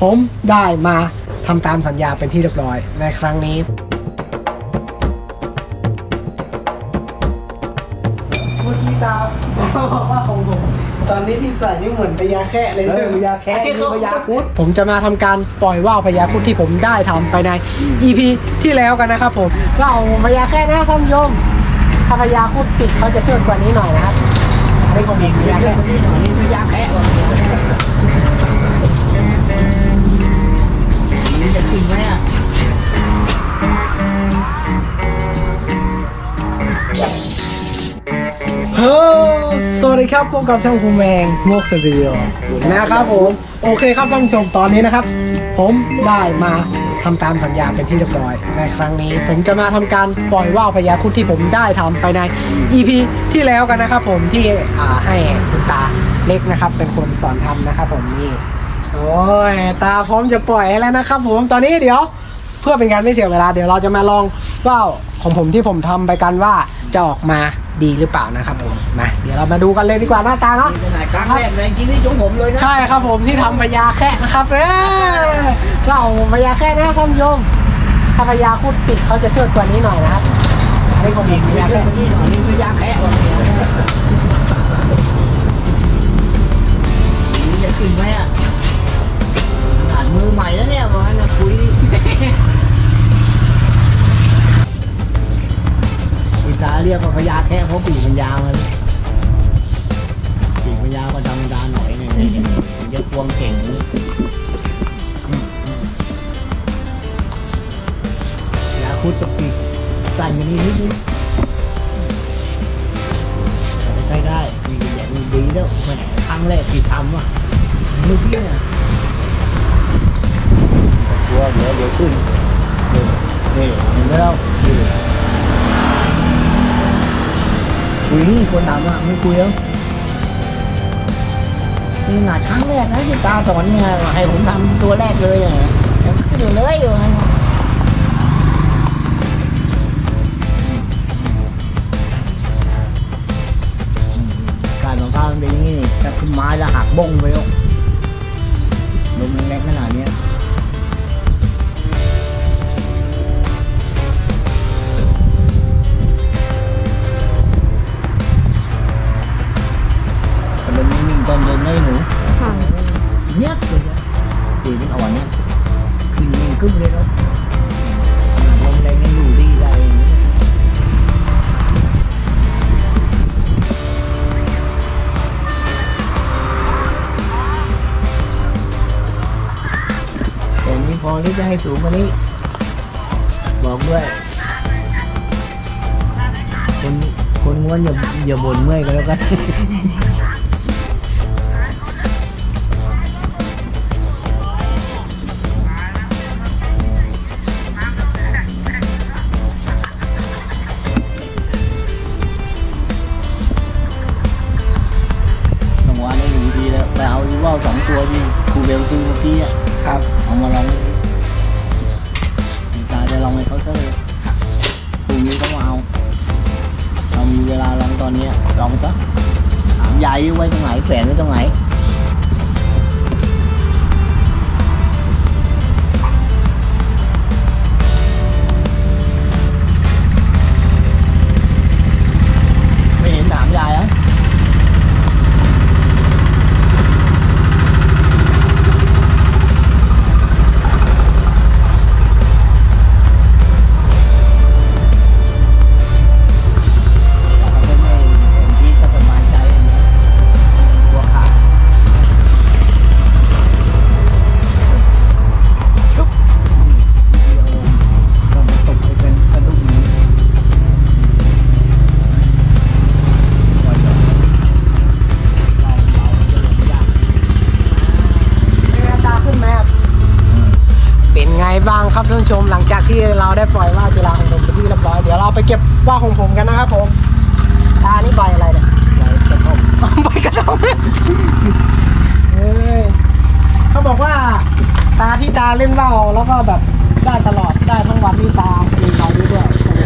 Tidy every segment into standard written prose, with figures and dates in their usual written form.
ผมได้มาทำตามสัญญาเป็นที่เรียบร้อยในครั้งนี้เมื่อกี้ตาบอกว่าของผมตอนนี้ที่ใส่นี่เหมือนพญาแค่เลยพญาแค่พญาคุดผมจะมาทำการปล่อยว่าวพญาคุดที่ผมได้ทำไปใน EP ที่แล้วกันนะครับผมก็เอาพญาแค่นะท่านผู้ชมถ้าพญาคุดปิดเขาจะเชิดกว่านี้หน่อยนะครับในของผมพญาแค่นี่พญาแค่นี่จะกินไหมอ่ะสวัสดีครับพบกับช่องภูมิแมงโมกสตูดิโอนะครับผมโอเคครับท่านผู้ชมตอนนี้นะครับผมได้มาทำตามสัญญาเป็นที่เรียบร้อยในครั้งนี้ผมจะมาทำการปล่อยว่าวพญาคุดที่ผมได้ทำไปใน EP ที่แล้วกันนะครับผมที่ให้คุณตาเล็กนะครับเป็นคนสอนทำนะครับผมนี่โอ้ยตาพร้อมจะปล่อยแล้วนะครับผมตอนนี้เดี๋ยวเพื่อเป็นการไม่เสียเวลาเดี๋ยวเราจะมาลองว่าวของผมที่ผมทำไปกันว่าจะออกมาดีหรือเปล่านะครับผมมาเดี๋ยวเรามาดูกันเลยดีกว่าหน้าตาเนาะครั้งแรกในชีวิตของผมเลยนะใช่ครับผมที่ทำพญาแค่นะครับก็เอาพญาแค่นะท่านผู้ชมถ้าพญาคุดปิดเขาจะเชิดกว่านี้หน่อยนะครับในของผมพญาแค่นี่หน่อยนี่พญาแค่นี่จะกินไหมอ่ะอ่านมือใหม่แล้วเนี่ยบอกให้มาคุยอีตาเรียกว่าพญาแค่เพราะปีกมันยาวมันปีกมันยาวก็ธรรมดาหน่อยเนี่ยจะควงเก่งยาคุดกับปีกสั่นอย่างนี้นิดนึงใช้ได้มีอย่างนี้ดีแล้วมันครั้งแรกที่ทำอ่ะเมื่อกี้เนี่ยตัวเดี๋ยวขึ้นนี่เห็นแล้วคุยคนถามว่าไม่คุยแล้วนี่หนาครั้งแรกนะที่ตาสอนเนี่ยให้ผมทำตัวแรกเลยอ่ะยังขึ้นอยู่เลยอยู่การของข้าวเป็นอย่างนี้ถ้าขึ้นไม้แล้วหักบ้งไปแล้วลมแรงขนาดนี้ตอนเดินได้หนูเนี้ยตีเป็นอ่อนเนี่ยขึ้นนิ่งขึ้นเลยครับลมแรงยังอยู่ดีได้แต่นี่พอที่จะให้สูงกว่านี้บอกด้วยคนม้วนอย่าบ่นเมื่อยกันแล้วกันว่าวสองตัวที่ครูเบลซื้อเมื่อกี้อ่ะครับเอามาลองตาจะลองให้เขาซะเลยพรุ่งนี้ก็มาเอาเรามีเวลาลองตอนนี้ลองซะถามยายไว้ตรงไหนแฝงไว้ตรงไหนไม่เห็นถามยายอ่ะบ้างครับท่านผู้ชมหลังจากที่เราได้ปล่อยว่าวจุฬาของผมเป็นที่เรียบร้อยเดี๋ยวเราไปเก็บว่าวของผมกันนะครับผมตานี่ใบอะไรเนี่ยใบกระท่อมใบกระท่อมเขาบอกว่าตาที่ตาเล่นว่าวแล้วก็แบบได้ตลอดได้ทั้งวันนี่ตามีใบนี้ด้วย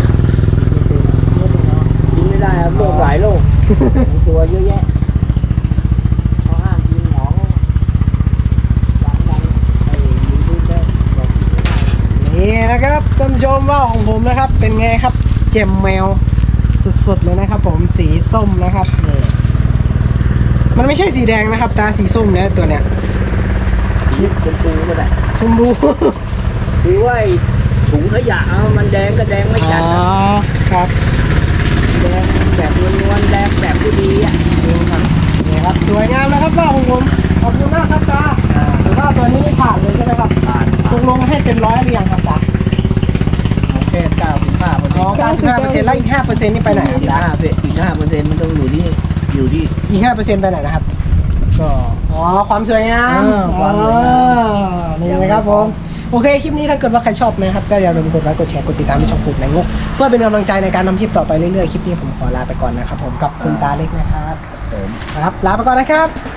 กินไม่ได้ครับโรคหลายโรคตัวเยอะแยะเขาห้ามกินของดังนะครับท่านผู้ชมว่าวของผมนะครับ เป็นไงครับเจมแมวสุดๆเลยนะครับ ผมสีส้มนะครับนี่มันไม่ใช่สีแดงนะครับ ตาสีส้มเนี่ยตัวเนี้ยสีชมพูก็ได้ชมพูคือว่าถุงขยะมันแดงก็แดงไม่จัดอ๋อครับแดงแบบนวลๆแดงแบบผู้ดีอ่ะนี่ครับนี่ครับสวยงามนะครับว่าวของผมขอบคุณมากครับตาถือว่าตัวนี้ผ่านเลยใช่ไหมครับผ่านตกลงให้เต็มร้อยหรือยังครับตาโอเค95% อ๋อ95%แล้วอีก5%นี่ไปไหนครับอีกตา 5%มันต้องอยู่ที่อีก5%ไปไหนนะครับก็อ๋อความสวยงามความสวยงามนี่นะครับผมโอเคคลิปนี้ถ้าเกิดว่าใครชอบนะครับก็อย่าลืมกดไลค์กดแชร์กดติดตามที่ช่องปลูกในงกเพื่อเป็นกำลังใจในการทำคลิปต่อไปเรื่อยๆคลิปนี้ผมขอลาไปก่อนนะครับผมกับคุณตาเล็กนะครับผมครับลาไปก่อนนะครับ